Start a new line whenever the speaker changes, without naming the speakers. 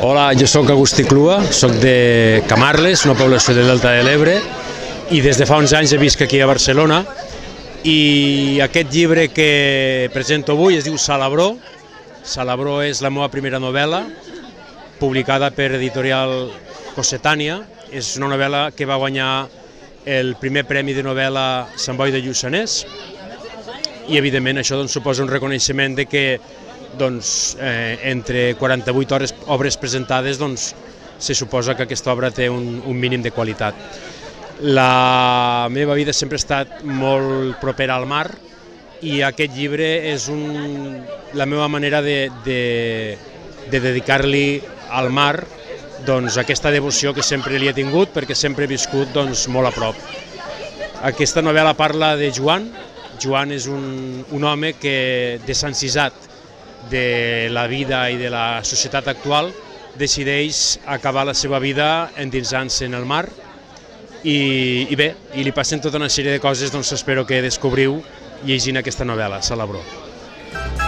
Hola, jo sóc Agustí Clua, sóc de Camarles, una població del Delta de l'Ebre, i des de fa uns anys visc aquí a Barcelona. I aquest llibre que presento avui es diu Salabró. Salabró és la meva primera novel·la, publicada per editorial Cossetània. És una novel·la que va guanyar el primer premi de novel·la Sant Boi de Lluçanès, i evidentment això suposa un reconeixement de que entre 48 obres presentades se suposa que aquesta obra té un mínim de qualitat. La meva vida sempre ha estat molt propera al mar i aquest llibre és la meva manera de dedicar-li al mar aquesta devoció que sempre li he tingut, perquè sempre he viscut molt a prop. Aquesta novel·la parla de Joan. Joan és un home que, desencisat de la vida i de la societat actual, decideix acabar la seva vida endinsant-se en el mar i li passen tota una sèrie de coses, espero que descobriu llegint aquesta novel·la, Salabró.